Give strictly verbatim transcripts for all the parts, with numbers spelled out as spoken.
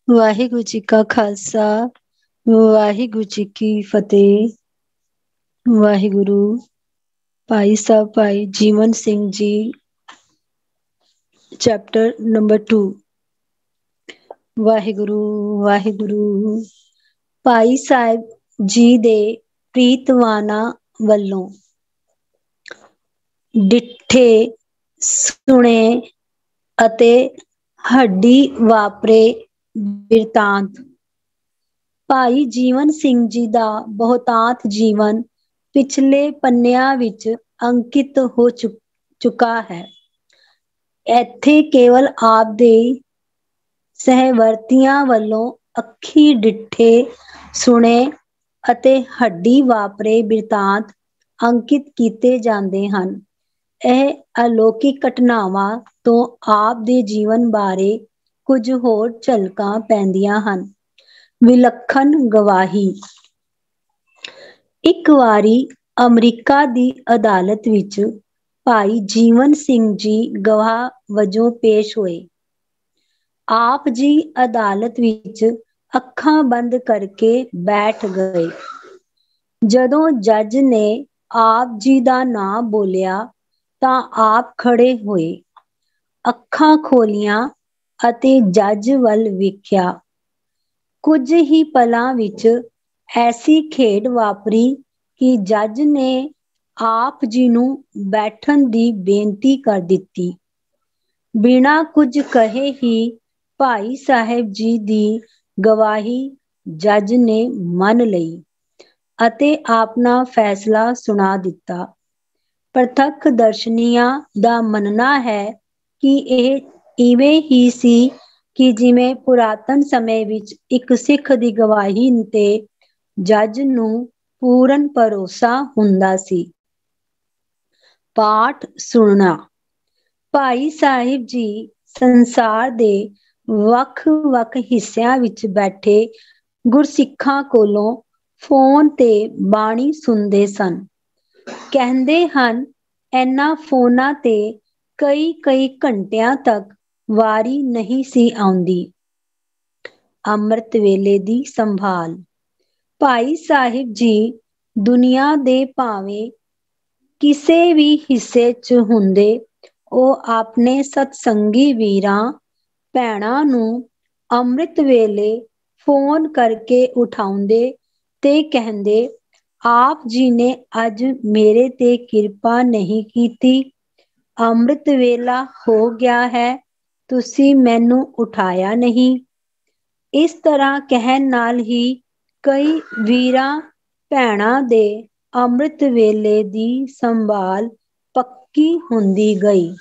ਵਾਹਿਗੁਰੂ ਜੀ ਕਾ ਖਾਲਸਾ ਵਾਹਿਗੁਰੂ ਜੀ ਕੀ ਫਤਿਹ। ਵਾਹਿਗੁਰੂ। ਭਾਈ ਸਾਹਿਬ ਭਾਈ Jivan Singh ji, chapter number two. Waheguru Waheguru. Bhai Sahib ਜੀ ਦੇ ਪ੍ਰੀਤਵਾਨਾਂ ਵੱਲੋਂ ਡਿੱਠੇ ਸੁਣੇ ਅਤੇ ਹੱਡੀ ਵਾਪਰੇ ਬਿਰਤਾਂਤ। ਭਾਈ ਜੀਵਨ ਸਿੰਘ ਜੀ ਦਾ ਬਹੁਤਾਤ ਜੀਵਨ ਪਿਛਲੇ ਪੰਨਿਆਂ ਵਿੱਚ ਅੰਕਿਤ ਹੋ ਚੁ ਚੁੱਕਾ ਹੈ। ਇੱਥੇ ਕੇਵਲ ਆਪ ਦੇ ਸਹਿਵਰਤੀਆਂ ਵੱਲੋਂ ਅੱਖੀ ਡਿੱਠੇ ਸੁਣੇ ਅਤੇ ਹੱਡੀ ਵਾਪਰੇ ਬਿਰਤਾਂਤ ਅੰਕਿਤ ਕੀਤੇ ਜਾਂਦੇ ਹਨ। ਇਹ ਅਲੌਕਿਕ ਘਟਨਾਵਾਂ ਤੋਂ ਆਪ ਦੇ ਜੀਵਨ ਬਾਰੇ ਕੁਝ ਹੋਰ ਝਲਕਾਂ ਪੈਂਦੀਆਂ ਹਨ। ਵਿਲੱਖਣ ਗਵਾਹੀ। ਇੱਕ ਵਾਰੀ ਅਮਰੀਕਾ ਦੀ ਅਦਾਲਤ ਵਿੱਚ ਭਾਈ ਜੀਵਨ ਸਿੰਘ ਜੀ ਗਵਾਹ ਵਜੋਂ ਪੇਸ਼ ਹੋਏ। ਆਪ ਜੀ ਅਦਾਲਤ ਵਿੱਚ ਅੱਖਾਂ ਬੰਦ ਕਰਕੇ ਬੈਠ ਗਏ। ਜਦੋਂ ਜੱਜ ਨੇ ਆਪ ਜੀ ਦਾ ਨਾਂ ਬੋਲਿਆ ਤਾਂ ਆਪ ਖੜੇ ਹੋਏ, ਅੱਖਾਂ ਖੋਲੀਆਂ ਅਤੇ ਜੱਜ ਵੱਲ ਵੇਖਿਆ। ਕੁਝ ਹੀ ਪਲਾਂ ਵਿੱਚ ਐਸੀ ਖੇਡ ਵਾਪਰੀ ਕਿ ਜੱਜ ਨੇ ਆਪ ਜੀ ਨੂੰ ਬੈਠਣ ਦੀ ਬੇਨਤੀ ਕਰ ਦਿੱਤੀ। ਬਿਨਾਂ ਕੁਝ ਕਹੇ ਹੀ ਭਾਈ ਸਾਹਿਬ ਜੀ ਦੀ ਗਵਾਹੀ ਜੱਜ ਨੇ ਮੰਨ ਲਈ ਅਤੇ ਆਪਣਾ ਫੈਸਲਾ ਸੁਣਾ ਦਿੱਤਾ। ਪ੍ਰਤੱਖ ਦਰਸ਼ਨੀਆਂ ਦਾ ਮੰਨਣਾ ਹੈ ਕਿ ਇਹ ਇਵੇਂ ਹੀ ਸੀ ਕਿ ਜਿਵੇਂ ਪੁਰਾਤਨ ਸਮੇਂ ਵਿੱਚ ਇੱਕ ਸਿੱਖ ਦੀ ਗਵਾਹੀ ਤੇ ਜੱਜ ਨੂੰ ਪੂਰਨ ਭਰੋਸਾ ਹੁੰਦਾ ਸੀ। ਪਾਠ ਸੁਣਨਾ। ਭਾਈ ਸਾਹਿਬ ਜੀ ਸੰਸਾਰ ਦੇ ਵੱਖ-ਵੱਖ ਹਿੱਸਿਆਂ ਵਿੱਚ ਬੈਠੇ ਗੁਰਸਿੱਖਾਂ ਕੋਲੋਂ ਫੋਨ ਤੇ ਬਾਣੀ ਸੁਣਦੇ ਸਨ। ਕਹਿੰਦੇ ਹਨ, ਇਹਨਾਂ ਫੋਨਾਂ ਤੇ ਕਈ-ਕਈ ਘੰਟਿਆਂ ਤੱਕ ਵਾਰੀ ਨਹੀਂ ਸੀ ਆਉਂਦੀ। ਅੰਮ੍ਰਿਤ ਵੇਲੇ ਦੀ ਸੰਭਾਲ। ਭਾਈ ਸਾਹਿਬ ਜੀ ਦੁਨੀਆ ਦੇ ਭਾਵੇਂ ਕਿਸੇ ਵੀ ਹਿੱਸੇ 'ਚ ਹੁੰਦੇ, ਉਹ ਆਪਣੇ ਸਤਸੰਗੀ ਵੀਰਾਂ ਭੈਣਾਂ ਨੂੰ ਅੰਮ੍ਰਿਤ ਵੇਲੇ ਫੋਨ ਕਰਕੇ ਉਠਾਉਂਦੇ ਤੇ ਕਹਿੰਦੇ, ਆਪ ਜੀ ਨੇ ਅੱਜ ਮੇਰੇ ਤੇ ਕਿਰਪਾ ਨਹੀਂ ਕੀਤੀ। ਅੰਮ੍ਰਿਤ ਵੇਲਾ ਹੋ ਗਿਆ ਹੈ, ਤੁਸੀਂ ਮੈਨੂੰ ਉਠਾਇਆ ਨਹੀਂ। ਇਸ ਤਰ੍ਹਾਂ ਕਹਿਣ ਨਾਲ ਹੀ ਕਈ ਵੀਰਾਂ ਭੈਣਾਂ ਦੇ ਅੰਮ੍ਰਿਤ ਵੇਲੇ ਦੀ ਸੰਭਾਲ ਪੱਕੀ ਹੁੰਦੀ ਗਈ।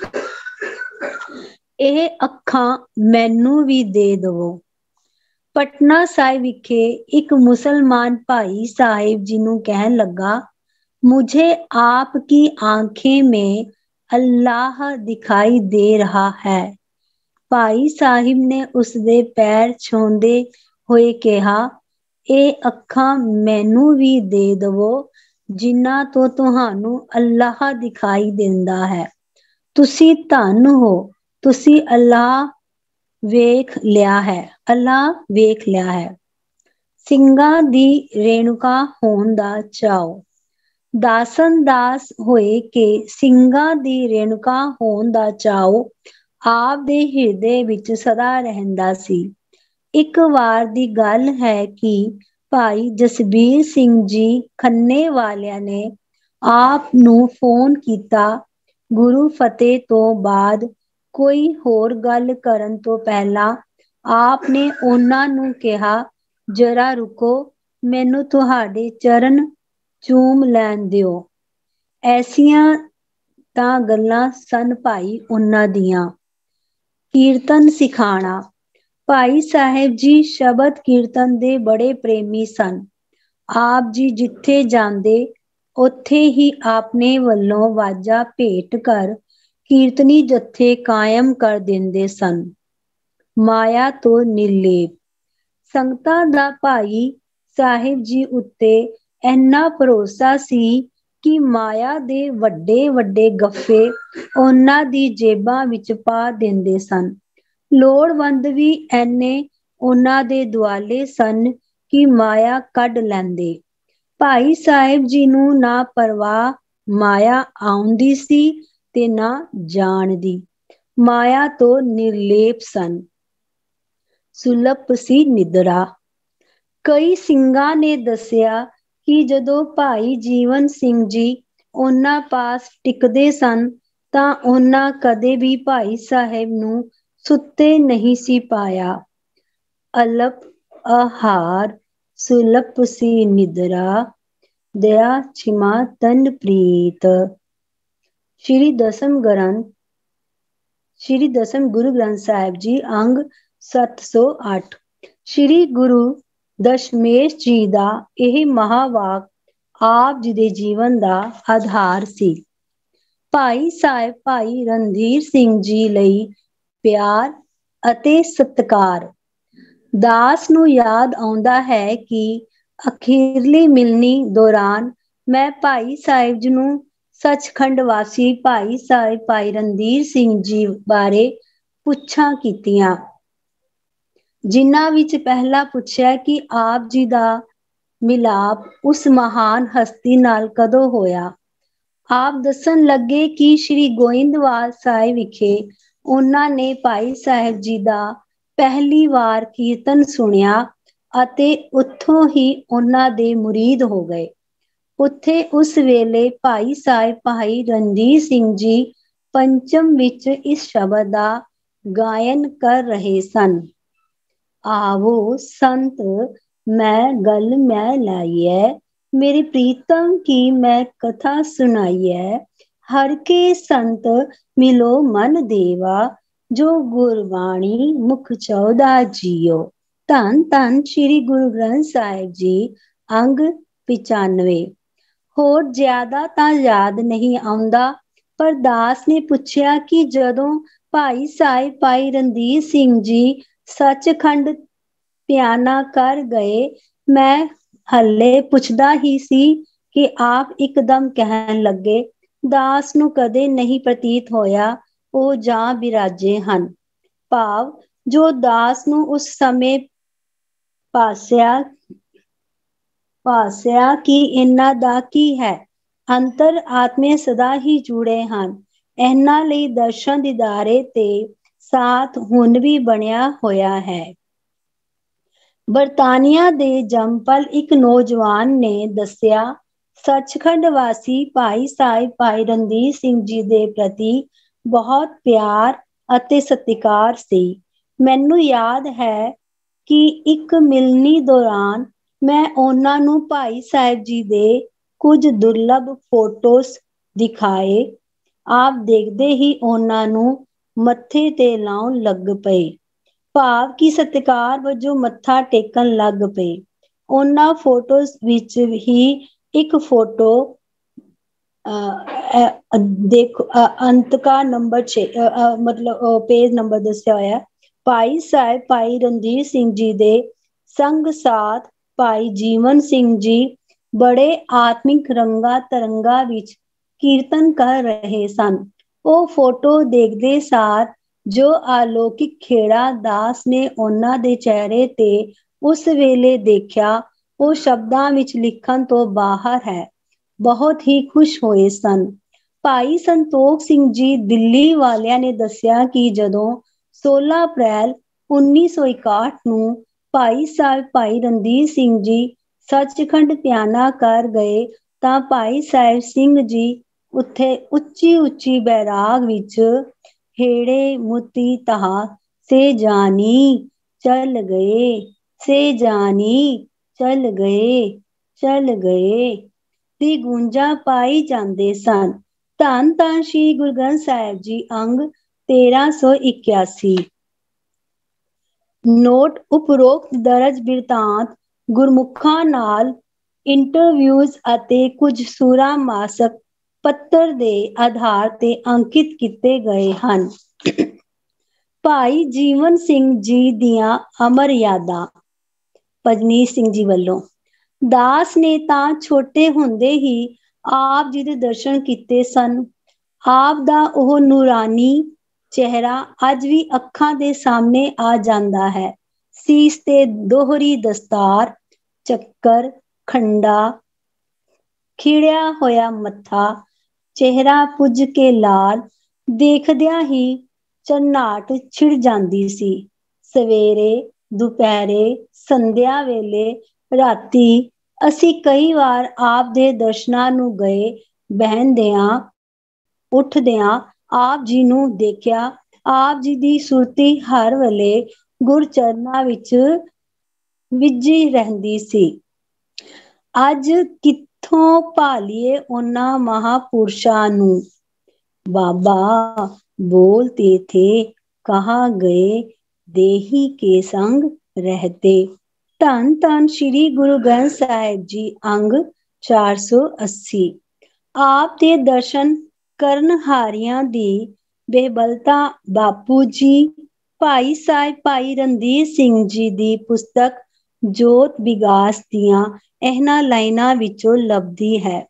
ਇਹ ਅੱਖਾਂ ਮੈਨੂੰ ਵੀ ਦੇ ਦਵੋ। ਪਟਨਾ ਸਾਹਿਬ ਵਿਖੇ ਇੱਕ ਮੁਸਲਮਾਨ ਭਾਈ ਸਾਹਿਬ ਜੀ ਨੂੰ ਕਹਿਣ ਲੱਗਾ, ਮੁਝੇ ਆਪ ਕੀ ਆਂਖੇਂ ਮੇਂ ਅੱਲਾਹ ਦਿਖਾਈ ਦੇ ਰਹਾ ਹੈ। ਭਾਈ ਸਾਹਿਬ ਨੇ ਉਸਦੇ ਪੈਰ ਛੂੰਹਦੇ ਹੋਏ ਕਿਹਾ, ਇਹ ਅੱਖਾਂ ਮੈਨੂੰ ਵੀ ਦੇ ਦਵੋ ਜਿਨ੍ਹਾਂ ਤੋਂ ਤੁਹਾਨੂੰ ਅੱਲਾਹ ਦਿਖਾਈ ਦਿੰਦਾ ਹੈ। ਤੁਸੀਂ ਧੰਨ ਹੋ, ਤੁਸੀਂ ਅੱਲਾਹ ਵੇਖ ਲਿਆ ਹੈ, ਅੱਲਾਹ ਵੇਖ ਲਿਆ ਹੈ। ਸਿੰਘਾਂ ਦੀ ਰੇਣੂਕਾ ਹੋਣ ਦਾ ਚਾਉ। ਦਾਸਨ ਦਾਸ ਹੋਏ ਕਿ ਸਿੰਘਾਂ ਦੀ ਰੇਣੂਕਾ ਹੋਣ ਦਾ ਚਾਉ ਆਪ ਦੇ ਹਿਰਦੇ ਵਿੱਚ ਸਦਾ ਰਹਿੰਦਾ ਸੀ। ਇੱਕ ਵਾਰ ਦੀ ਗੱਲ ਹੈ ਕਿ ਭਾਈ ਜਸਬੀਰ ਸਿੰਘ ਜੀ ਖੰਨੇ ਵਾਲਿਆਂ ਨੇ ਆਪ ਨੂੰ ਫੋਨ ਕੀਤਾ। ਗੁਰੂ ਫਤਿਹ ਤੋਂ ਬਾਅਦ ਕੋਈ ਹੋਰ ਗੱਲ ਕਰਨ ਤੋਂ ਪਹਿਲਾਂ ਆਪ ਨੇ ਉਹਨਾਂ ਨੂੰ ਕਿਹਾ, ਜਰਾ ਰੁਕੋ, ਮੈਨੂੰ ਤੁਹਾਡੇ ਚਰਨ ਚੂਮ ਲੈਣ ਦਿਓ। ਐਸੀਆਂ ਤਾਂ ਗੱਲਾਂ ਸਨ ਭਾਈ ਉਹਨਾਂ ਦੀਆਂ। ਕੀਰਤਨ ਸਿਖਾਣਾ। ਭਾਈ ਸਾਹਿਬ ਜੀ ਸ਼ਬਦ ਕੀਰਤਨ ਦੇ ਬੜੇ ਪ੍ਰੇਮੀ ਸਨ। ਆਪ ਜੀ ਜਿੱਥੇ ਜਾਂਦੇ ਉੱਥੇ ਹੀ ਆਪਣੇ ਵੱਲੋਂ ਵਾਜਾ ਭੇਟ ਕਰ ਕੀਰਤਨੀ ਜਥੇ ਕਾਇਮ ਕਰ ਦਿੰਦੇ ਸਨ। ਮਾਇਆ ਤੋਂ ਨਿਰਲੇਪ। ਸੰਗਤਾਂ ਦਾ ਭਾਈ ਸਾਹਿਬ ਜੀ ਉੱਤੇ ਇੰਨਾ ਭਰੋਸਾ ਸੀ ਕਿ ਮਾਇਆ ਦੇ ਵੱਡੇ ਵੱਡੇ ਗੱਫੇ ਉਹਨਾਂ ਦੀ ਜੇਬਾਂ ਵਿੱਚ ਪਾ ਦਿੰਦੇ ਸਨ। ਲੋੜਵੰਦ ਵੀ ਐਨੇ ਉਹਨਾਂ ਦੇ ਦੁਆਲੇ ਸਨ ਕਿ ਮਾਇਆ ਕੱਢ ਲੈਂਦੇ। ਭਾਈ ਸਾਹਿਬ ਜੀ ਨੂੰ ਨਾ ਪਰਵਾਹ ਮਾਇਆ ਆਉਂਦੀ ਸੀ ਤੇ ਨਾ ਜਾਣ ਦੀ। ਮਾਇਆ ਤੋਂ ਨਿਰਲੇਪ ਸਨ। ਸੁਲਪ ਸੀ ਨਿਦਰਾ। ਕਈ ਸਿੰਘਾਂ ਨੇ ਦੱਸਿਆ ਕਿ ਜਦੋਂ ਭਾਈ ਜੀਵਨ ਸਿੰਘ ਜੀ ਉਹਨਾਂ ਪਾਸ ਟਿਕਦੇ ਸਨ ਤਾਂ ਉਹਨਾਂ ਕਦੇ ਵੀ ਭਾਈ ਸਾਹਿਬ ਨੂੰ ਸੁੱਤੇ ਨਹੀਂ ਸੀ ਪਾਇਆ। ਅਲਪ ਆਹਾਰ ਸੁਲਪ ਸੀ ਨਿਦਰਾ, ਦਇਆ ਛਿਮਾ ਤਨ ਪ੍ਰੀਤ। ਸ਼੍ਰੀ ਦਸਮ ਗ੍ਰੰਥ ਸ਼੍ਰੀ ਦਸਮ ਗੁਰੂ ਗ੍ਰੰਥ ਸਾਹਿਬ ਜੀ ਅੰਗ ਸੱਤ ਸੌ ਅੱਠ। ਸ਼੍ਰੀ ਗੁਰੂ ਦਸ਼ਮੇਸ਼ ਜੀ ਦਾ ਇਹ ਮਹਾਵਾਕ ਆਪ ਜੀ ਦੇ ਜੀਵਨ ਦਾ ਆਧਾਰ ਸੀ। ਭਾਈ ਸਾਹਿਬ ਭਾਈ ਰਣਧੀਰ ਸਿੰਘ ਜੀ ਲਈ ਪਿਆਰ ਅਤੇ ਸਤਿਕਾਰ। ਦਾਸ ਨੂੰ ਯਾਦ ਆਉਂਦਾ ਹੈ ਕਿ ਅਖੀਰਲੀ ਮਿਲਣੀ ਦੌਰਾਨ ਮੈਂ ਭਾਈ ਸਾਹਿਬ ਜੀ ਨੂੰ ਸੱਚਖੰਡ ਵਾਸੀ ਭਾਈ ਸਾਹਿਬ ਭਾਈ ਰਣਧੀਰ ਸਿੰਘ ਜੀ ਬਾਰੇ ਪੁੱਛਾਂ ਕੀਤੀਆਂ, ਜਿਨ੍ਹਾਂ ਵਿੱਚ ਪਹਿਲਾ ਪੁੱਛਿਆ ਕਿ ਆਪ ਜੀ ਦਾ ਮਿਲਾਪ ਉਸ ਮਹਾਨ ਹਸਤੀ ਨਾਲ ਕਦੋਂ ਹੋਇਆ। ਆਪ ਦੱਸਣ ਲੱਗੇ ਕਿ ਸ਼੍ਰੀ ਗੋਇੰਦਵਾਲ ਸਾਹਿਬ ਵਿਖੇ ਉਹਨਾਂ ਨੇ ਭਾਈ ਸਾਹਿਬ ਜੀ ਦਾ ਪਹਿਲੀ ਵਾਰ ਕੀਰਤਨ ਸੁਣਿਆ ਅਤੇ ਉੱਥੋਂ ਹੀ ਉਹਨਾਂ ਦੇ ਮੁਰੀਦ ਹੋ ਗਏ। ਉੱਥੇ ਉਸ ਵੇਲੇ ਭਾਈ ਸਾਹਿਬ ਭਾਈ ਰਣਧੀਰ ਸਿੰਘ ਜੀ ਪੰਚਮ ਵਿੱਚ ਇਸ ਸ਼ਬਦ ਦਾ ਗਾਇਨ ਕਰ ਰਹੇ ਸਨ। ਆਵੋ ਸੰਤ ਮੈਂ ਗੱਲ ਮੈਂ ਲਾਈਐ, ਮੇਰੀ ਪ੍ਰੀਤਮ ਕੀ ਮੈਂ ਕਥਾ ਸੁਣਾਈਐ। ਹਰ ਕੇ ਸੰਤ ਮਿਲੋ ਮਨ ਦੇਵਾ, ਜੋ ਗੁਰਬਾਣੀ ਮੁਖ ਚੌਦਾ ਜੀਓ। ਧੰਨ ਧੰਨ ਸ਼੍ਰੀ ਗੁਰੂ ਗ੍ਰੰਥ ਸਾਹਿਬ ਜੀ ਅੰਗ ਪਚਾਨਵੇਂ। ਹੋਰ ਜ਼ਿਆਦਾ ਤਾਂ ਯਾਦ ਨਹੀਂ ਆਉਂਦਾ, ਪਰ ਦਾਸ ਨੇ ਪੁੱਛਿਆ ਕਿ ਜਦੋਂ ਭਾਈ ਸਾਹਿਬ ਭਾਈ ਰਣਧੀਰ ਸਿੰਘ ਜੀ ਸੱਚਖੰਡ ਪਿਆਨਾ ਕਰ ਗਏ, ਮੈਂ ਹੱਲੇ ਪੁੱਛਦਾ ਹੀ ਸੀ ਕਿ ਆਪ ਇੱਕਦਮ ਕਹਿਣ ਲੱਗੇ, ਦਾਸ ਨੂੰ ਕਦੇ ਨਹੀਂ ਪ੍ਰਤੀਤ ਹੋਇਆ ਉਹ ਜਾਂ ਬਿਰਾਜੇ ਹਨ। ਭਾਵ ਜੋ ਦਾਸ ਨੂੰ ਉਸ ਸਮੇਂ ਭਾਸਿਆ ਭਾਸਿਆ ਕਿ ਇਹਨਾਂ ਦਾ ਕੀ ਹੈ। ਅੰਤਰ ਆਤਮੇ ਸਦਾ ਹੀ ਜੁੜੇ ਹਨ। ਇਹਨਾਂ ਲਈ ਦਰਸ਼ਨ ਦੀਦਾਰੇ ਤੇ ਸਾਥ ਹੁਣ ਵੀ ਬਣਿਆ ਹੋਇਆ ਹੈ। ਬਰਤਾਨੀਆ ਦੇ ਜੰਮਪਲ ਇੱਕ ਨੌਜਵਾਨ ਨੇ ਦੱਸਿਆ, ਸੱਚਖੰਡ ਵਾਸੀ ਭਾਈ ਸਾਹਿਬ ਭਾਈ ਰਣਧੀਰ ਸਿੰਘ ਜੀ ਦੇ ਪ੍ਰਤੀ ਬਹੁਤ ਪਿਆਰ ਅਤੇ ਸਤਿਕਾਰ ਸੀ। ਮੈਨੂੰ ਯਾਦ ਹੈ ਕਿ ਇੱਕ ਮਿਲਣੀ ਦੌਰਾਨ ਮੈਂ ਉਹਨਾਂ ਨੂੰ ਭਾਈ ਸਾਹਿਬ ਜੀ ਦੇ ਕੁਝ ਦੁਰਲਭ ਫੋਟੋਸ ਦਿਖਾਏ। ਆਪ ਦੇਖਦੇ ਹੀ ਉਹਨਾਂ ਨੂੰ ਮੱਥੇ ਤੇ ਲਾਉਣ ਲੱਗ ਪਏ, ਭਾਵ ਕਿ ਸਤਿਕਾਰ ਵਜੋਂ ਮੱਥਾ ਟੇਕਣ ਲੱਗ ਪਏ। ਉਹਨਾਂ ਫੋਟੋਸ ਵਿੱਚ ਹੀ ਇੱਕ ਫੋਟੋ ਅਹ ਦੇਖੋ ਅੰਤਕਾ ਨੰਬਰ ਛੇ ਮਤਲਬ ਪੇਜ ਨੰਬਰ ਦੱਸਿਆ ਹੋਇਆ। ਭਾਈ ਸਾਹਿਬ ਭਾਈ ਰਣਧੀਰ ਸਿੰਘ ਜੀ ਦੇ ਸੰਗ ਸਾਥ ਭਾਈ ਜੀਵਨ ਸਿੰਘ ਜੀ ਬੜੇ ਆਤਮਿਕ ਰੰਗਾ ਤਰੰਗਾ ਵਿੱਚ ਕੀਰਤਨ ਕਰ ਰਹੇ ਸਨ। ਉਹ ਫੋਟੋ ਦੇਖਦੇ ਸਾਰ ਜੋ ਅਲੌਕਿਕ ਖੇੜਾ ਦਾਸ ਨੇ ਉਹਨਾਂ ਦੇ ਚਿਹਰੇ ਤੇ ਉਸ ਵੇਲੇ ਦੇਖਿਆ, ਉਹ ਸ਼ਬਦਾਂ ਵਿੱਚ ਲਿਖਣ ਤੋਂ ਬਾਹਰ ਹੈ। ਬਹੁਤ ਹੀ ਖੁਸ਼ ਹੋਏ ਸਨ। ਭਾਈ ਸੰਤੋਖ ਸਿੰਘ ਜੀ ਦਿੱਲੀ ਵਾਲਿਆਂ ਨੇ ਦੱਸਿਆ ਕਿ ਜਦੋਂ ਸੋਲਾਂ ਅਪ੍ਰੈਲ ਉੱਨੀ ਸੌ ਇਕਾਹਠ ਨੂੰ ਭਾਈ ਸਾਹਿਬ ਭਾਈ ਰਣਧੀਰ ਸਿੰਘ ਜੀ ਸੱਚਖੰਡ ਪਿਆਨਾ ਕਰ ਗਏ ਤਾਂ ਭਾਈ ਸਾਹਿਬ ਸਿੰਘ ਜੀ ਉੱਥੇ ਉੱਚੀ ਉੱਚੀ ਬੈਰਾਗ ਵਿੱਚ ਹੇੜੇ ਮੁਤੀ ਤਹਾ ਸੇ ਜਾਨੀ ਚਲ ਗਏ, ਸੇ ਜਾਨੀ ਚਲ ਗਏ, ਚਲ ਗਏ ਦੀ ਗੂੰਜਾਂ ਪਾਈ ਜਾਂਦੇ ਸਨ। ਧੰਨ ਧੰਨ ਸ਼੍ਰੀ ਗੁਰੂ ਗ੍ਰੰਥ ਸਾਹਿਬ ਜੀ ਅੰਗ ਤੇਰਾਂ ਸੌ ਇਕਿਆਸੀ। ਨੋਟ ਉਪਰੋਕਤ ਦਰਜ ਬਿਰਤਾਂਤ ਗੁਰਮੁਖਾਂ ਨਾਲ ਇੰਟਰਵਿਊਜ਼ ਅਤੇ ਕੁਝ ਸੂਰਾ ਮਾਸਕ ਪੱਤਰ ਦੇ ਆਧਾਰ ਤੇ ਅੰਕਿਤ ਕੀਤੇ ਗਏ ਹਨ। ਭਾਈ ਜੀਵਨ ਸਿੰਘ ਜੀ ਦੀਆਂ ਅਮਰ ਯਾਦਾਂ। ਭਜਨੀਸ਼ ਸਿੰਘ ਜੀ ਵੱਲੋਂ। ਦਾਸ ਨੇ ਤਾਂ ਛੋਟੇ ਹੁੰਦੇ ਹੀ ਆਪ ਜੀ ਦੇ ਦਰਸ਼ਨ ਕੀਤੇ ਸਨ। ਆਪ ਦਾ ਉਹ ਨੂਰਾਨੀ ਚਿਹਰਾ ਅੱਜ ਵੀ ਅੱਖਾਂ ਦੇ ਸਾਹਮਣੇ ਆ ਜਾਂਦਾ ਹੈ। ਸੀਸ ਤੇ ਦੋਹਰੀ ਦਸਤਾਰ, ਚੱਕਰ, ਖੰਡਾ, ਖਿੜਿਆ ਹੋਇਆ ਮੱਥਾ, ਚਿਹਰਾ ਪੁੱਜ ਕੇ ਲਾਲ, ਦੇਖਦਿਆਂ ਹੀ ਝਰਨਾਟ ਛਿੜ ਜਾਂਦੀ ਸੀ। ਸਵੇਰੇ, ਦੁਪਹਿਰੇ, ਸੰਧਿਆ ਵੇਲੇ, ਰਾਤੀ ਅਸੀਂ ਕਈ ਵਾਰ ਆਪ ਦੇ ਦਰਸ਼ਨਾਂ ਨੂੰ ਗਏ। ਬਹਿੰਦਿਆਂ ਉੱਠਦਿਆਂ ਆਪ ਜੀ ਨੂੰ ਦੇਖਿਆ। ਆਪ ਜੀ ਦੀ ਸੁਰਤੀ ਹਰ ਵੇਲੇ ਗੁਰਚਰਨਾਂ ਵਿੱਚ ਵਿਝੀ ਰਹਿੰਦੀ ਸੀ। ਅੱਜ ਕਿੱਥੋਂ ਭਾਲੀਏ ਉਹਨਾਂ ਮਹਾਪੁਰਸ਼ਾਂ ਨੂੰ। ਬਾਬਾ ਬੋਲਤੇ ਥੇ ਕਹਾਂ ਗਏ, ਦੇਹੀ ਕੇ ਸੰਗ ਰਹਤੇ। ਧੰਨ ਧੰਨ ਸ਼੍ਰੀ ਗੁਰੂ ਗ੍ਰੰਥ ਸਾਹਿਬ ਜੀ, ਅੰਗ ਚਾਰ ਸੌ ਅੱਸੀ। ਆਪ ਦੇ ਦਰਸ਼ਨ ਕਰਨਹਾਰੀਆਂ ਦੀ ਬੇਬਲਤਾ। ਬਾਪੂ ਜੀ ਭਾਈ ਸਾਹਿਬ ਭਾਈ ਰਣਧੀਰ ਸਿੰਘ ਜੀ ਦੀ ਪੁਸਤਕ ਜੋਤ ਵਿਗਾਸ ਦੀਆਂ ਇਹਨਾਂ ਲਾਈਨਾਂ ਵਿੱਚੋਂ ਲੱਭਦੀ ਹੈ।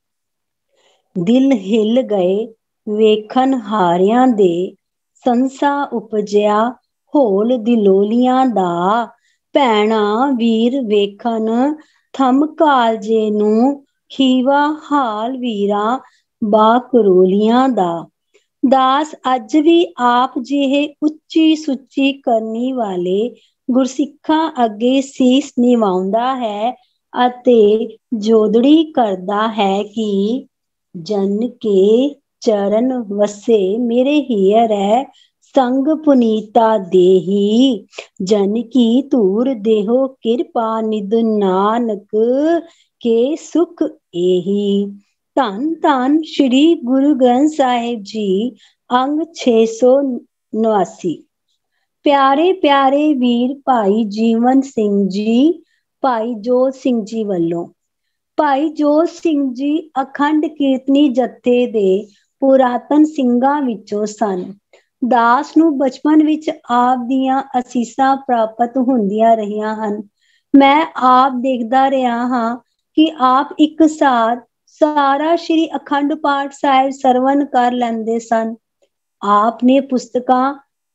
ਦਿਲ ਹਿੱਲ ਗਏ ਵੇਖਣ ਹਾਰਿਆਂ ਦੇ, ਸੰਸਾ ਉਪਜਿਆ ਹੋਲ ਦਿਲੋਲੀਆਂ ਦਾ। ਭੈਣਾਂ ਵੀਰ ਵੇਖਣ ਥੰਮ ਕਾਲਜੇ ਨੂੰ, ਖੀਵਾ ਹਾਲ ਵੀਰਾਂ ਬਾਕਰੋਲੀਆਂ ਦਾ। ਦਾਸ ਅੱਜ ਵੀ ਆਪ ਜਿਹੇ ਉੱਚੀ ਸੁੱਚੀ ਕਰਨੀ ਵਾਲੇ ਗੁਰਸਿੱਖਾਂ ਅੱਗੇ ਸੀਸ ਨਿਵਾਉਂਦਾ ਹੈ ਅਤੇ ਜੋਦੜੀ ਕਰਦਾ ਹੈ ਕਿ ਜਨ ਕੇ ਚਰਨ ਵਸੇ ਮੇਰੇ ਹੀਅਰੈ ਸੰਗ ਪੁਨੀਤਾ ਦੇਹੀ। ਜਨ ਕੀ ਧੂਰ ਦੇਹੋ ਕਿਰਪਾ ਨਿਧ ਨਾਨਕ ਕੇ ਸੁਖ ਏਹੀ। ਧੰਨ ਧੰਨ ਸ਼੍ਰੀ ਗੁਰੂ ਗ੍ਰੰਥ ਸਾਹਿਬ ਜੀ, ਅੰਗ ਛੇ ਸੌ ਉਨਾਸੀ। ਪਿਆਰੇ ਪਿਆਰੇ ਵੀਰ ਭਾਈ ਜੀਵਨ ਸਿੰਘ ਜੀ, ਭਾਈ ਜੋਤ ਸਿੰਘ ਜੀ ਵੱਲੋਂ। ਭਾਈ ਜੋਤ ਸਿੰਘ ਜੀ ਅਖੰਡ ਕੀਰਤਨੀ ਜਥੇ ਦੇ ਪੁਰਾਤਨ ਸਿੰਘਾਂ ਵਿੱਚੋਂ ਸਨ। ਦਾਸ ਨੂੰ ਬਚਪਨ ਵਿੱਚ ਆਪ ਦੀਆਂ ਅਸੀਸਾਂ ਪ੍ਰਾਪਤ ਹੁੰਦੀਆਂ ਰਹੀਆਂ ਹਨ। ਮੈਂ ਆਪ ਦੇਖਦਾ ਰਿਹਾ ਹਾਂ ਕਿ ਆਪ ਇੱਕ ਸਾਰ ਸਾਰਾ ਸ਼੍ਰੀ ਅਖੰਡ ਪਾਠ ਸਾਹਿਬ ਸਰਵਣ ਕਰ ਲੈਂਦੇ ਸਨ। ਆਪ ਨੇ ਪੁਸਤਕਾਂ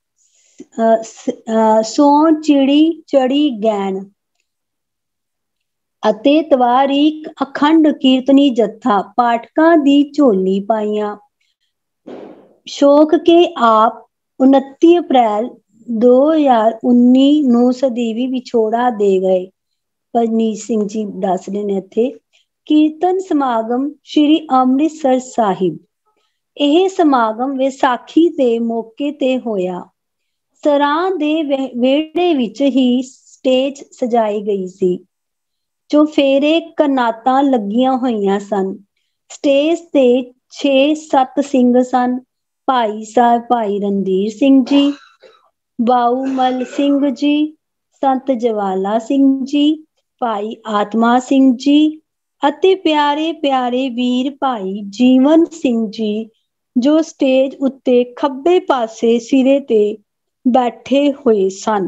ਸੌ ਚਿੜੀ ਚੜੀ ਗੈਣ ਅਤੇ ਤਵਾਰੀਕ ਅਖੰਡ ਕੀਰਤਨੀ ਜਥਾ ਪਾਠਕਾਂ ਦੀ ਝੋਲੀ ਪਾਈਆਂ। ਸ਼ੌਕ ਕੇ ਆਪ ਉਨੱਤੀ ਅਪ੍ਰੈਲ ਦੋ ਹਜ਼ਾਰ ਉੱਨੀ ਨੂੰ ਸਦੀਵੀ ਵਿਛੋੜਾ ਦੇ ਗਏ। ਪਰਨੀਤ ਸਿੰਘ ਜੀ ਦੱਸ ਰਹੇ ਨੇ ਇੱਥੇ। ਕੀਰਤਨ ਸਮਾਗਮ ਸ਼੍ਰੀ ਅੰਮ੍ਰਿਤਸਰ ਸਾਹਿਬ। ਇਹ ਸਮਾਗਮ ਵਿਸਾਖੀ ਦੇ ਮੌਕੇ ਤੇ ਹੋਇਆ। ਸਰਾਂ ਦੇ ਵਿਹੜੇ ਵਿੱਚ ਹੀ ਸਟੇਜ ਸਜਾਈ ਗਈ ਸੀ। ਚੁਫੇਰੇ ਕਨਾਤਾਂ ਲੱਗੀਆਂ ਹੋਈਆਂ ਸਨ। ਸਟੇਜ ਤੇ ਛੇ ਸੱਤ ਸਿੰਘ ਸਨ। ਭਾਈ ਸਾਹਿਬ ਭਾਈ ਰਣਧੀਰ ਸਿੰਘ ਜੀ, ਬਾਊ ਮਲ ਸਿੰਘ ਜੀ, ਸੰਤ ਜਵਾਲਾ ਸਿੰਘ ਜੀ, ਭਾਈ ਆਤਮਾ ਸਿੰਘ ਜੀ ਅਤੇ ਪਿਆਰੇ ਪਿਆਰੇ ਵੀਰ ਭਾਈ ਜੀਵਨ ਸਿੰਘ ਜੀ, ਜੋ ਸਟੇਜ ਉੱਤੇ ਖੱਬੇ ਪਾਸੇ ਸਿਰੇ ਤੇ ਬੈਠੇ ਹੋਏ ਸਨ।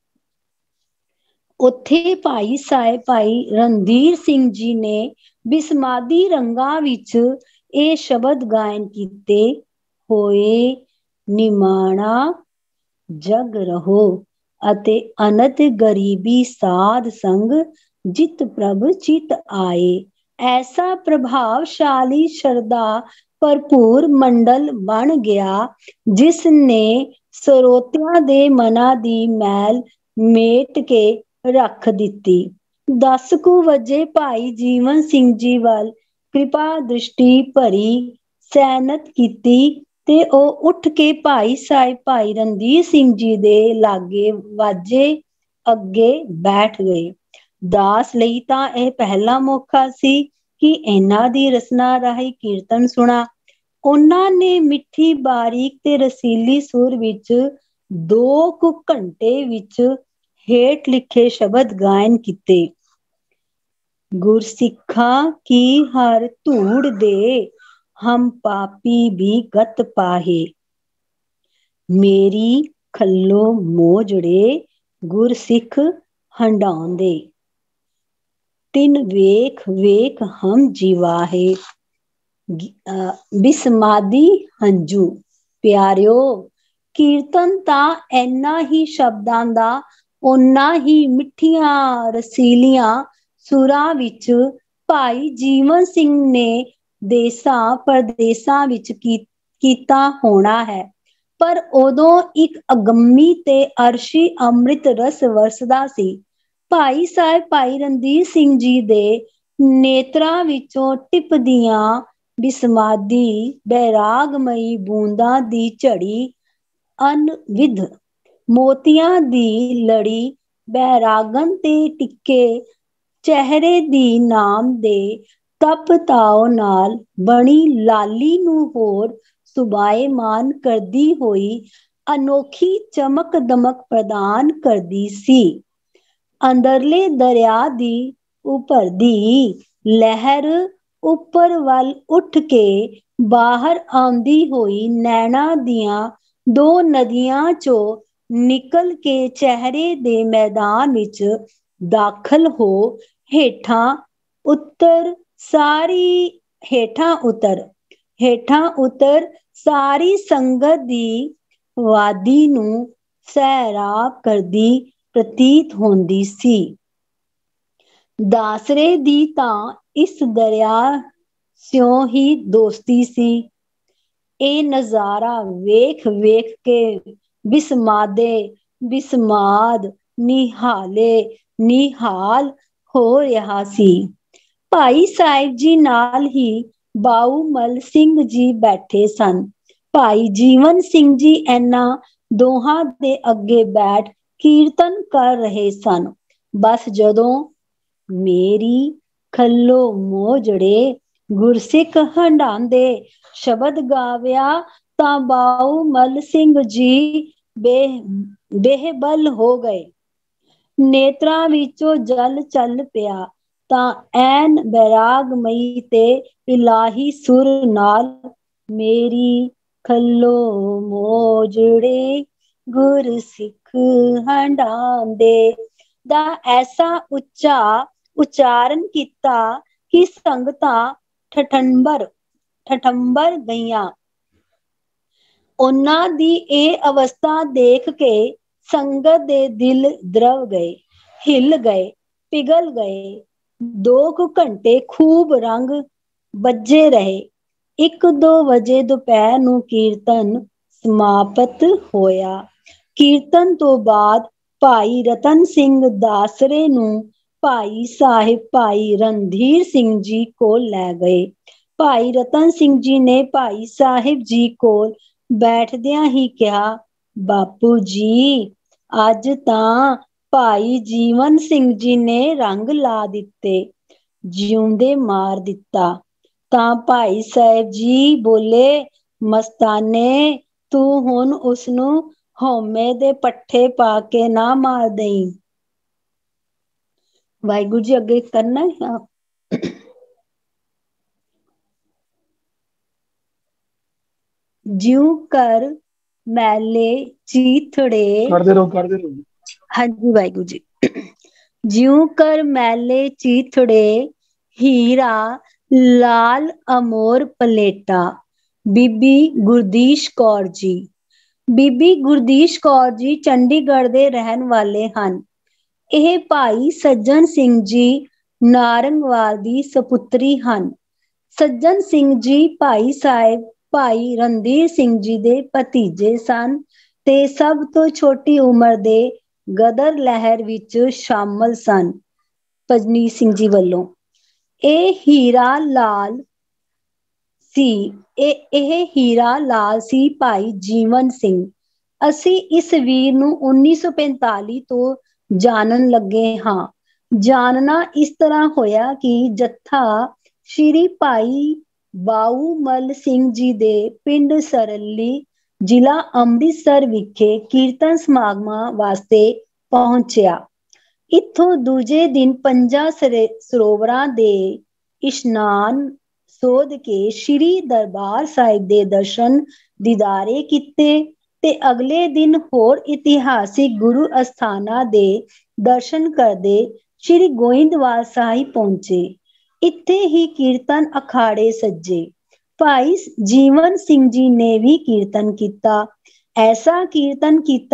ਉੱਥੇ ਭਾਈ ਸਾਹਿਬ ਭਾਈ ਰਣਧੀਰ ਸਿੰਘ ਜੀ ਨੇ ਬਿਸਮਾਦੀ ਰੰਗਾਂ ਵਿੱਚ ਇਹ ਸ਼ਬਦ ਗਾਇਨ ਕੀਤੇ ਹੋਏ, ਨਿਮਾਣਾ ਜਗ ਰਹੋ ਅਤੇ ਅਨੰਤ ਗਰੀਬੀ ਸਾਧ ਸੰਗ ਜਿਤ ਪ੍ਰਭ ਚਿਤ ਆਏ। ਐਸਾ ਪ੍ਰਭਾਵਸ਼ਾਲੀ ਸ਼ਰਧਾ ਭਰਪੂਰ ਮੰਡਲ ਬਣ ਗਿਆ, ਜਿਸ ਨੇ ਸਰੋਤਿਆਂ ਦੇ ਮਨਾਂ ਦੀ ਮੈਲ ਮੇਟ ਕੇ ਰੱਖ ਦਿੱਤੀ। ਦਸ ਕੁ ਵਜੇ ਭਾਈ ਜੀਵਨ ਸਿੰਘ ਜੀ ਵੱਲ ਕਿਰਪਾ ਦ੍ਰਿਸ਼ਟੀ ਭਰੀ ਸੈਨਤ ਕੀਤੀ ਤੇ ਉਹ ਉੱਠ ਕੇ ਭਾਈ ਸਾਹਿਬ ਭਾਈ ਰਣਧੀਰ ਸਿੰਘ ਜੀ ਦੇ ਲਾਗੇ ਵਾਜੇ ਅੱਗੇ ਬੈਠ ਗਏ। ਦਾਸ ਲਈ ਤਾਂ ਇਹ ਪਹਿਲਾ ਮੌਕਾ ਸੀ ਕਿ ਇਹਨਾਂ ਦੀ ਰਸਨਾ ਰਾਹੀਂ ਕੀਰਤਨ ਸੁਣਾ। ਉਹਨਾਂ ਨੇ ਮਿੱਠੀ ਬਾਰੀਕ ਤੇ ਰਸੀਲੀ ਸੁਰ ਵਿੱਚ ਦੋ ਕੁ ਘੰਟੇ ਵਿੱਚ ਹੇਠ ਲਿਖੇ ਸ਼ਬਦ ਗਾਇਨ ਕੀਤੇ। ਗੁਰਸਿੱਖਾਂ ਕੀ ਹਰ ਧੂੜ ਦੇ, ਹਮ ਪਾਪੀ ਵੀ ਗਤ ਪਾਹੇ। ਮੇਰੀ ਖੱਲੋ ਮੋਜੜੇ, ਗੁਰਸਿੱਖ ਹੰਡਾਉਂਦੇ। ਤਿਨ ਵੇਖ ਵੇਖ ਹਮ ਜੀਵਾਹੇ, ਬਿਸਮਾਦੀ ਹੰਝੂ। ਪਿਆਰਿਓ, ਕੀਰਤਨ ਤਾਂ ਇਹਨਾਂ ਹੀ ਸ਼ਬਦਾਂ ਦਾ ਉਹਨਾਂ ਹੀ ਮਿੱਠੀਆਂ ਰਸੀਲੀਆਂ ਸੁਰਾਂ ਵਿੱਚ ਭਾਈ ਜੀਵਨ ਸਿੰਘ ਨੇ ਦੇਸਾਂ ਪਰਦੇਸਾਂ ਵਿੱਚ ਕੀ, ਕੀਤਾ ਹੋਣਾ ਹੈ। ਪਰ ਉਦੋਂ ਇੱਕ ਅਗੰਮੀ ਤੇ ਅਰਸ਼ੀ ਅੰਮ੍ਰਿਤ ਰਸ ਵਰਸਦਾ ਸੀ। ਭਾਈ ਸਾਹਿਬ ਭਾਈ ਰਣਧੀਰ ਸਿੰਘ ਜੀ ਦੇ ਨੇਤਰਾਂ ਵਿੱਚੋਂ ਟਿਪਦੀਆਂ ਬਿਸਮਾਦੀ ਬੈਰਾਗਮਈ ਬੂੰਦਾਂ ਦੀ ਝੜੀ ਅਨਵਿਧ ਮੋਤੀਆਂ ਦੀ ਲੜੀ ਬੈਰਾਗਨ ਤੇ ਟਿੱਕੇ ਚਿਹਰੇ ਦੀ ਨਾਮ ਦੇ ਤਪ ਤਾਉ ਨਾਲ ਬਣੀ ਲਾਲੀ ਨੂੰ ਹੋਰ ਸੁਭਾਏਮਾਨ ਕਰਦੀ ਹੋਈ ਅਨੋਖੀ ਚਮਕ ਦਮਕ ਪ੍ਰਦਾਨ ਕਰਦੀ ਸੀ। ਅੰਦਰਲੇ ਦਰਿਆ ਦੀ ਉੱਭਰਦੀ ਲਹਿਰ ਉੱਪਰ ਵੱਲ ਉੱਠ ਕੇ ਬਾਹਰ ਆਉਂਦੀ ਹੋਈ ਨੈਣਾ ਦੀਆਂ ਦੋ ਨਦੀਆਂ ਚੋਂ ਨਿਕਲ ਕੇ ਚਿਹਰੇ ਦੇ ਮੈਦਾਨ ਵਿੱਚ ਦਾਖਲ ਹੋ ਹੇਠਾਂ ਉੱਤਰ ਸਾਰੀ ਹੇਠਾਂ ਉਤਰ ਹੇਠਾਂ ਉਤਰ ਸਾਰੀ ਸੰਗਤ ਦੀ ਵਾਦੀ ਨੂੰ ਸੈਰਾਬ ਕਰਦੀ ਪ੍ਰਤੀਤ ਹੁੰਦੀ ਸੀ। ਦਾਸਰੇ ਦੀ ਤਾਂ ਇਸ ਦਰਿਆ ਸਿਓ ਹੀ ਦੋਸਤੀ ਸੀ। ਇਹ ਨਜ਼ਾਰਾ ਵੇਖ ਵੇਖ ਕੇ ਬਿਸਮਾਦੇ ਬਿਸਮਾਦ ਨਿਹਾਲੇ ਨਿਹਾਲ ਹੋ ਰਿਹਾ ਸੀ। ਭਾਈ ਸਾਹਿਬ ਜੀ ਨਾਲ ਹੀ ਬਾਊ ਮਲ ਸਿੰਘ ਜੀ ਬੈਠੇ ਸਨ। ਭਾਈ ਜੀਵਨ ਸਿੰਘ ਜੀ ਇਹਨਾਂ ਦੋਹਾਂ ਦੇ ਅੱਗੇ ਬੈਠ ਕੀਰਤਨ ਕਰ ਰਹੇ ਸਨ। ਬਸ ਜਦੋਂ ਮੇਰੀ ਖੱਲੋ ਮੋਜੜੇ ਗੁਰਸਿੱਖ ਹੰਡਾਂਦੇ ਸ਼ਬਦ ਗਾਵਿਆ ਤਾਂ ਬਾਊ ਮਲ ਸਿੰਘ ਜੀ ਬੇ ਬੇਹਬਲ ਹੋ ਗਏ। ਨੇਤਰਾਂ ਵਿੱਚੋਂ ਜਲ ਚੱਲ ਪਿਆ ਤਾਂ ਐਨ ਬੈਰਾਗਮਈ ਤੇ ਇਲਾਹੀ ਸੁਰ ਨਾਲ ਮੇਰੀ ਖੱਲੋ ਮੋਜੜੇ ਗੁਰਸਿੱਖ ਹੰਡਾਂਦੇ ਦਾ ਐਸਾ ਉੱਚਾ ਉਚਾਰਨ ਕੀਤਾ ਕਿ ਸੰਗਤਾਂ ਠਠੰਬਰ ਠਠੰਬਰ ਗਈਆਂ। ਉਹਨਾਂ ਦੀ ਇਹ ਅਵਸਥਾ ਦੇਖ ਕੇ ਸੰਗਤ ਦੇ ਦਿਲ ਦਰਵ ਗਏ, ਹਿੱਲ ਗਏ, ਪਿਘਲ ਗਏ। ਦੋ ਕੁ ਘੰਟੇ ਖੂਬ ਰੰਗ ਬੱਝੇ ਰਹੇ। ਇੱਕ ਦੋ ਵਜੇ ਦੁਪਹਿਰ ਨੂੰ ਕੀਰਤਨ ਸਮਾਪਤ ਹੋਇਆ। ਕੀਰਤਨ ਤੋਂ ਬਾਅਦ ਭਾਈ ਰਤਨ ਸਿੰਘ ਦਾਸਰੇ ਨੂੰ ਭਾਈ ਸਾਹਿਬ ਭਾਈ ਰਣਧੀਰ ਸਿੰਘ ਜੀ ਕੋਲ ਲੈ ਗਏ। ਭਾਈ ਰਤਨ ਸਿੰਘ ਜੀ ਨੇ ਭਾਈ ਸਾਹਿਬ ਜੀ ਕੋਲ ਬੈਠਦਿਆਂ ਹੀ ਕਿਹਾ, ਬਾਪੂ ਜੀ, ਅੱਜ ਤਾਂ ਭਾਈ ਜੀਵਨ ਸਿੰਘ ਜੀ ਨੇ ਰੰਗ ਲਾ ਦਿੱਤੇ, ਜਿਉਂਦੇ ਮਾਰ ਦਿੱਤਾ। ਤਾਂ ਭਾਈ ਸਾਹਿਬ ਜੀ ਬੋਲੇ, ਮਸਤਾਨੇ, ਤੂੰ ਹੁਣ ਉਸਨੂੰ ਹਉਮੈ ਦੇ ਪੱਠੇ ਪਾ ਕੇ ਨਾ ਮਾਰ ਦੇਈਂ। ਵਾਹਿਗੁਰੂ ਜੀ ਅੱਗੇ ਕਰਨਾ ਹੈ। ਜਿਉ ਕਰ ਮੈਲੇ ਚੀਥੜੇ ਕਰਦੇ ਰਹੋ ਕਰਦੇ ਰਹੋ ਹਾਂਜੀ ਵਾਹਿਗੁਰੂ ਜੀ। ਜਿਉ ਕਰ ਮੈਲੇ ਚੀਥੜੇ ਹੀਰਾ ਲਾਲ ਅਮੋਰ ਪਲੇਟਾ। ਬੀਬੀ ਗੁਰਦੀਸ਼ ਕੌਰ ਜੀ। ਬੀਬੀ ਗੁਰਦੀਸ਼ ਕੌਰ ਜੀ ਚੰਡੀਗੜ੍ਹ ਦੇ ਰਹਿਣ ਵਾਲੇ ਹਨ। ਇਹ ਭਾਈ ਸੱਜਣ ਸਿੰਘ ਜੀ ਨਾਰੰਗਵਾਲ ਦੀ ਸਪੁੱਤਰੀ ਹਨ। ਸੱਜਣ ਸਿੰਘ ਜੀ ਭਾਈ ਸਾਹਿਬ ਭਾਈ ਰਣਧੀਰ ਸਿੰਘ ਜੀ ਦੇ ਭਤੀਜੇ ਸਨ ਤੇ ਸਭ ਤੋਂ ਛੋਟੀ ਉਮਰ ਦੇ ਗਦਰ ਲਹਿਰ ਵਿੱਚ ਸ਼ਾਮਲ ਸਨ ਭਜਨੀ ਸਿੰਘ ਜੀ ਵੱਲੋਂ। ਇਹ ਹੀਰਾ ਲਾਲ ਸੀ ਇਹ ਇਹ ਹੀਰਾ ਲਾਲ ਸੀ ਭਾਈ ਜੀਵਨ ਸਿੰਘ। ਅਸੀਂ ਇਸ ਵੀਰ ਨੂੰ ਉੱਨੀ ਸੌ ਪੈਂਤਾਲੀ ਤੋਂ ਜਾਣਨ ਲੱਗੇ ਹਾਂ। ਜਾਣਨਾ ਇਸ ਤਰ੍ਹਾਂ ਹੋਇਆ ਕਿ ਜੱਥਾ ਸ਼੍ਰੀ ਭਾਈ ਬਾਊ ਮਲ ਸਿੰਘ ਜੀ ਦੇ ਪਿੰਡ ਸਰਲੀ, ਜ਼ਿਲ੍ਹਾ ਅੰਮ੍ਰਿਤਸਰ ਵਿਖੇ ਕੀਰਤਨ ਸਮਾਗਮਾਂ ਵਾਸਤੇ ਪਹੁੰਚਿਆ। ਇੱਥੋਂ ਦੂਜੇ ਦਿਨ ਪੰਜਾਂ ਸਰੋਵਰਾਂ ਦੇ ਇਸ਼ਨਾਨ ਸੋਧ ਕੇ ਸ਼੍ਰੀ ਦਰਬਾਰ ਸਾਹਿਬ ਦੇ ਦਰਸ਼ਨ ਦੀਦਾਰੇ ਕੀਤੇ ਤੇ ਅਗਲੇ ਦਿਨ ਹੋਰ ਇਤਿਹਾਸਿਕ ਗੁਰੂ ਅਸਥਾਨਾਂ ਦੇ ਦਰਸ਼ਨ ਕਰਦੇ ਸ਼੍ਰੀ ਗੋਇੰਦਵਾਲ ਸਾਹਿਬ ਪਹੁੰਚੇ। ਇੱਥੇ ਹੀ ਕੀਰਤਨ ਅਖਾੜੇ ਸੱਜੇ। ਭਾਈ ਜੀਵਨ ਸਿੰਘ ਜੀ ਨੇ ਵੀ ਕੀਰਤਨ ਕੀਤਾ। ਐਸਾ ਕੀਰਤਨ ਕੀਤਾ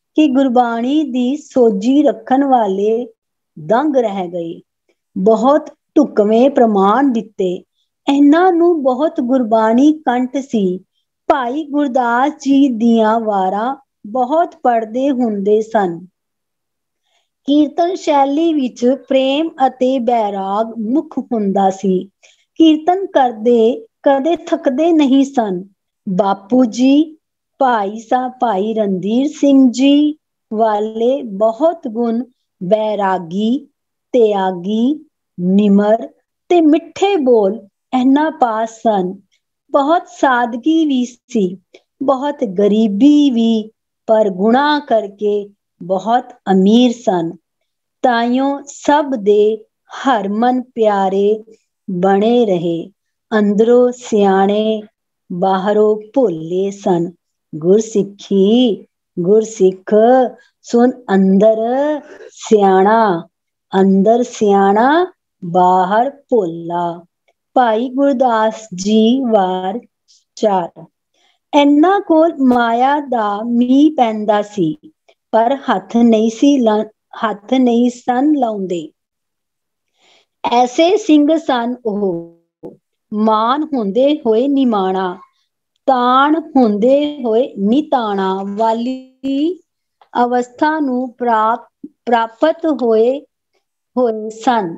कि गुरबाणी दी सोजी रखन वाले दंग रह गए। बहुत ढुकवें प्रमाण दिते। इन्हां नूं बहुत गुरबाणी कंठ सी। भाई गुरदास जी दियां वारां बहुत पढ़दे हुंदे सन। कीर्तन शैली विच प्रेम अते बैराग मुख हुंदा सी। कीर्तन करदे कदे थकदे नहीं सन। बापू जी, भाई सा भाई रणधीर सिंह जी वाले बहुत गुण बैरागी, त्यागी, निमर ते मिठे बोल इन्हां पास सन। बहुत सादगी भी सी, बहुत गरीबी भी, पर गुणा करके बहुत अमीर सन। ताइयों सब दे हरमन प्यारे बने रहे। अंदरों सियाणे बाहरों भोले सन। गुरसिक्खी गुरसिख सुन अंदर सियाणा, अंदर सियाणा बाहर भोला। भाई गुरदास जी वार चार। इन्हां कोल माया दा मींह पैंदा सी, पर हथ नहीं सी हथ नहीं सन लाउंदे। ऐसे सिंह सन ओह, मान हुंदे होए निमाणा, ताण हुंदे होए निताणा वाली अवस्था नूं प्राप्त प्राप्त होए होए सन।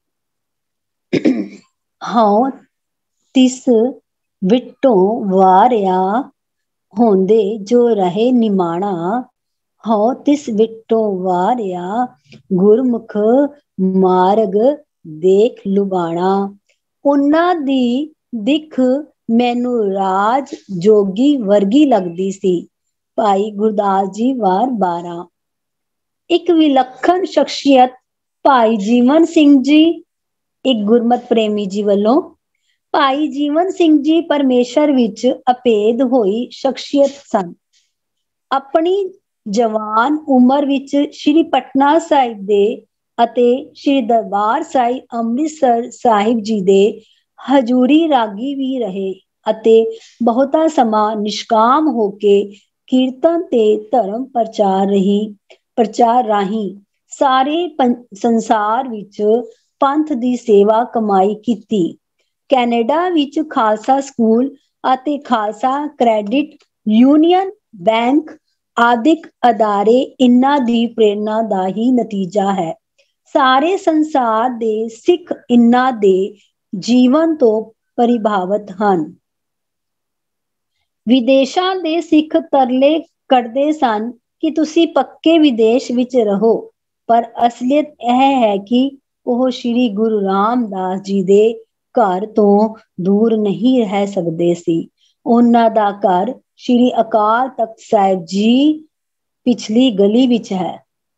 हाँ तिस विटों वारिया होंदे जो रहे निमाणा। हाँ तिस विटों वारिया गुरमुख मार्ग देख लुबाणा। उन्हां दी दिख मैनू राज जोगी वर्गी लगदी सी। भाई गुरदास जी वार बारह। एक विलखण शख्सियत भाई जीवन सिंह जी, एक गुरमत प्रेमी जी वालों। भाई जीवन सिंह जी परमेश्वर विच अभेद होई शख्सियत सन। अपनी जवान उम्र विच श्री पटना साहिब दे ਅਤੇ श्री दरबार साहिब अमृतसर साहिब जी दे हजूरी रागी भी रहे ਅਤੇ ਬਹੁਤਾ ਸਮਾਂ ਨਿਸ਼ਕਾਮ ਹੋ ਕੇ ਕੀਰਤਨ ਤੇ ਧਰਮ ਪ੍ਰਚਾਰ ਰਹੀ ਪ੍ਰਚਾਰ ਰਾਹੀਂ ਸਾਰੇ ਸੰਸਾਰ ਵਿੱਚ ਪੰਥ ਦੀ ਸੇਵਾ ਕਮਾਈ ਕੀਤੀ। ਕੈਨੇਡਾ ਵਿੱਚ ਖਾਲਸਾ ਸਕੂਲ ਅਤੇ ਖਾਲਸਾ ਕ੍ਰੈਡਿਟ ਯੂਨੀਅਨ ਬੈਂਕ ਆਦਿਕ ਅਦਾਰੇ ਇਨ੍ਹਾਂ ਦੀ ਪ੍ਰੇਰਨਾ ਦਾ ਹੀ ਨਤੀਜਾ ਹੈ। ਸਾਰੇ ਸੰਸਾਰ ਦੇ ਸਿੱਖ ਇਨ੍ਹਾਂ ਦੇ ਜੀਵਨ ਤੋਂ ਪ੍ਰਭਾਵਿਤ ਹਨ। ਵਿਦੇਸ਼ਾਂ ਦੇ ਸਿੱਖ ਤਰਲੇ ਕੱਢਦੇ ਸਨ ਕਿ ਤੁਸੀਂ ਪੱਕੇ ਵਿਦੇਸ਼ ਵਿੱਚ ਰਹੋ, ਪਰ ਅਸਲੀਅਤ ਇਹ ਹੈ ਕਿ ਉਹ ਸ਼੍ਰੀ ਗੁਰੂ ਰਾਮਦਾਸ ਜੀ ਦੇ ਘਰ ਤੋਂ ਦੂਰ ਨਹੀਂ ਰਹਿ ਸਕਦੇ ਸੀ। ਉਹਨਾਂ ਦਾ ਘਰ ਸ਼੍ਰੀ ਅਕਾਲ ਤਖਤ ਸਾਹਿਬ ਜੀ ਪਿਛਲੀ ਗਲੀ ਵਿੱਚ ਹੈ।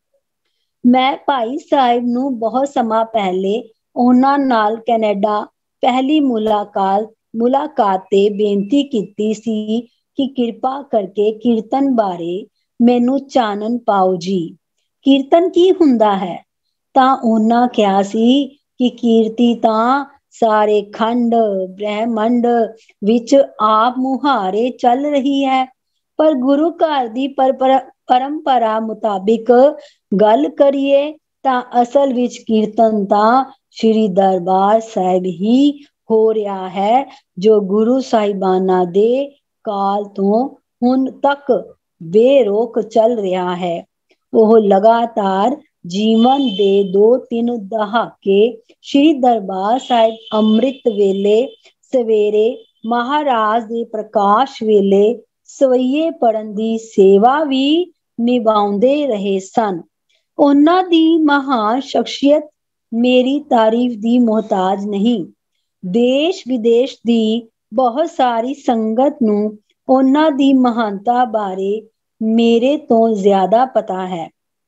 ਮੈਂ ਭਾਈ ਸਾਹਿਬ ਨੂੰ ਬਹੁਤ ਸਮਾਂ ਪਹਿਲੇ ਉਹਨਾਂ ਨਾਲ ਕੈਨੇਡਾ ਪਹਿਲੀ ਮੁਲਾਕਾਤ ਮੁਲਾਕਾਤ ਤੇ ਬੇਨਤੀ ਕੀਤੀ ਸੀ ਕਿ ਕਿਰਪਾ ਕਰਕੇ ਕੀਰਤਨ ਬਾਰੇ ਮੈਨੂੰ ਚਾਨਣ ਪਾਓ ਜੀ। ਕੀਰਤਨ ਕੀ ਹੁੰਦਾ ਹੈ? ਤਾਂ ਉਹਨਾਂ ਕਿਹਾ ਸੀ ਕਿ ਕੀਰਤੀ ਤਾਂ ਸਾਰੇ ਖੰਡ ਬ੍ਰਹਿਮੰਡ ਵਿੱਚ ਆਪ ਮੁਹਾਰੇ ਚੱਲ ਰਹੀ ਹੈ, ਪਰ ਗੁਰੂ ਘਰ ਦੀ ਪਰੰਪਰਾ ਮੁਤਾਬਿਕ ਗੱਲ ਕਰੀਏ ਤਾਂ ਅਸਲ ਵਿੱਚ ਕੀਰਤਨ ਤਾਂ ਸ਼੍ਰੀ ਦਰਬਾਰ ਸਾਹਿਬ ਹੀ ਹੋ ਰਿਹਾ ਹੈ, ਜੋ ਗੁਰੂ ਸਾਹਿਬਾਨਾਂ ਦੇ ਕਾਲ ਤੋਂ ਹੁਣ ਤੱਕ ਬੇਰੋਕ ਚੱਲ ਰਿਹਾ ਹੈ। ਉਹ ਲਗਾਤਾਰ ਜੀਵਨ ਦੇ ਦੋ ਤਿੰਨ ਦਹਾਕੇ ਸ਼੍ਰੀ ਦਰਬਾਰ ਸਾਹਿਬ ਅੰਮ੍ਰਿਤ ਵੇਲੇ ਸਵੇਰੇ ਮਹਾਰਾਜ ਦੇ ਪ੍ਰਕਾਸ਼ ਵੇਲੇ ਸਵਈਏ ਪੜ੍ਹਨ ਦੀ ਸੇਵਾ ਵੀ ਨਿਭਾਉਂਦੇ ਰਹੇ ਸਨ। ਉਹਨਾਂ ਦੀ ਮਹਾਨ ਸ਼ਖਸੀਅਤ ਮੇਰੀ ਤਾਰੀਫ ਦੀ ਮੁਹਤਾਜ ਨਹੀਂ। ਦੇਸ਼ ਵਿਦੇਸ਼ ਦੀ ਬਹੁਤ ਸਾਰੀ ਸੰਗਤ ਨੂੰ ਉਹਨਾਂ ਦੀ ਮਹਾਨਤਾ ਬਾਰੇ ਮੇਰੇ ਤੋਂ ਜ਼ਿਆਦਾ ਪਤਾ ਹੈ।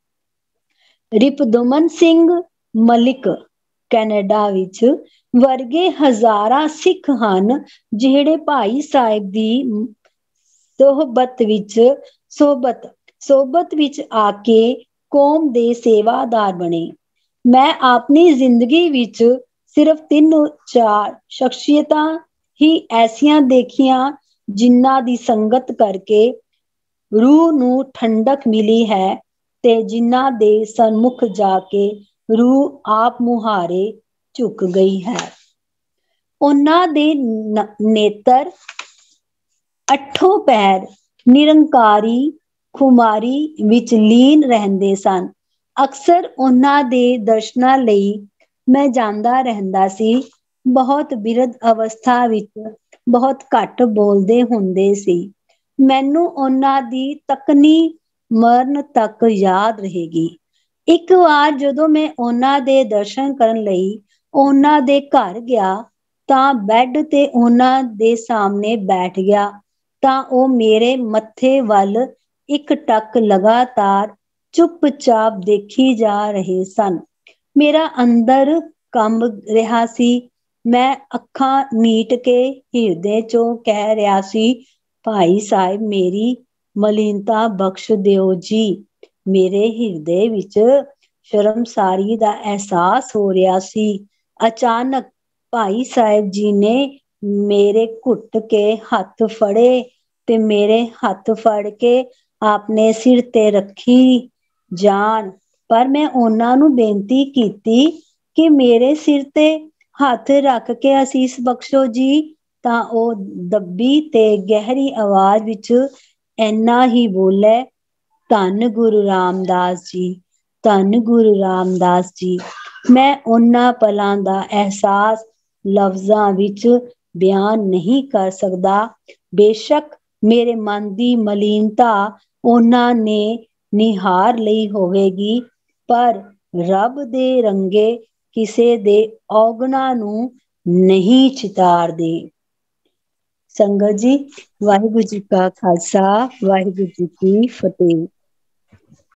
ਰਿਪੁਦਮਨ ਸਿੰਘ ਮਲਿਕ ਕੈਨੇਡਾ ਵਿੱਚ ਵਰਗੇ ਹਜ਼ਾਰਾਂ ਸਿੱਖ ਹਨ ਜਿਹੜੇ ਭਾਈ ਸਾਹਿਬ ਦੀ ਸੋਹਬਤ ਵਿੱਚ ਸੋਹਬਤ ਸੋਹਬਤ ਵਿੱਚ ਆ ਕੇ ਕੌਮ ਦੇ ਸੇਵਾਦਾਰ ਬਣੇ। ਮੈਂ ਆਪਣੀ ਜ਼ਿੰਦਗੀ ਵਿੱਚ ਸਿਰਫ ਤਿੰਨ ਚਾਰ ਸ਼ਖਸੀਅਤਾਂ ਹੀ ਐਸੀਆਂ ਦੇਖੀਆਂ ਜਿਨ੍ਹਾਂ ਦੀ ਸੰਗਤ ਕਰਕੇ रूह नूं ठंडक मिली है ते जिन्हां दे सन्मुख जाके रूह आप मुहारे झुक गई है। उन्हां दे नेत्र अठों पैर निरंकारी खुमारी विच लीन रहंदे सन। अक्सर उन्हां दे दर्शनां लई मैं जांदा रहंदा सी। बहुत बिरध अवस्था विच बहुत घट बोलदे हुंदे सी। मैनू उन्हां दी तकनी मरण तक याद रहेगी। एक वार जदों मैं उन्हां दे दर्शन करन लई उन्हां दे घर गया तां बैड ते उन्हां दे सामने बैठ गया तां ओ मेरे मत्थे वल एक टक लगातार चुपचाप देखी जा रहे सन। मेरा अंदर कंब रिहा सी। मैं अखां मीट के हिरदे चों कह रिहा सी, भाई साहिब मेरी मलीनता बख्श दिओ जी। मेरे हिरदे विच शर्मसारी दा एहसास हो रिहा सी। अचानक भाई साहिब जी ने मेरे घुट के हथ फड़े ते मेरे हथ फड़ के अपने सिर ते रखी जान। पर मैं उन्हां नूं बेनती कीती कि मेरे सिर ते हथ रख के असीस बख्शो जी। तां ओह दब्बी ते गहरी आवाज विच इन्ना ही बोले, धन गुरु रामदास जी, धन गुरु रामदास जी। मैं उन्हां पलां दा एहसास लफ्जां विच बयान नहीं कर सकदा। बेशक मेरे मन दी मलीनता उन्हां ने निहार लई होवेगी, पर रब दे रंगे किसे दे औगुणां नूं नहीं चितारदे। संगत जी, वाहिगुरु जी का खालसा, वाहिगुरु जी की फतेह।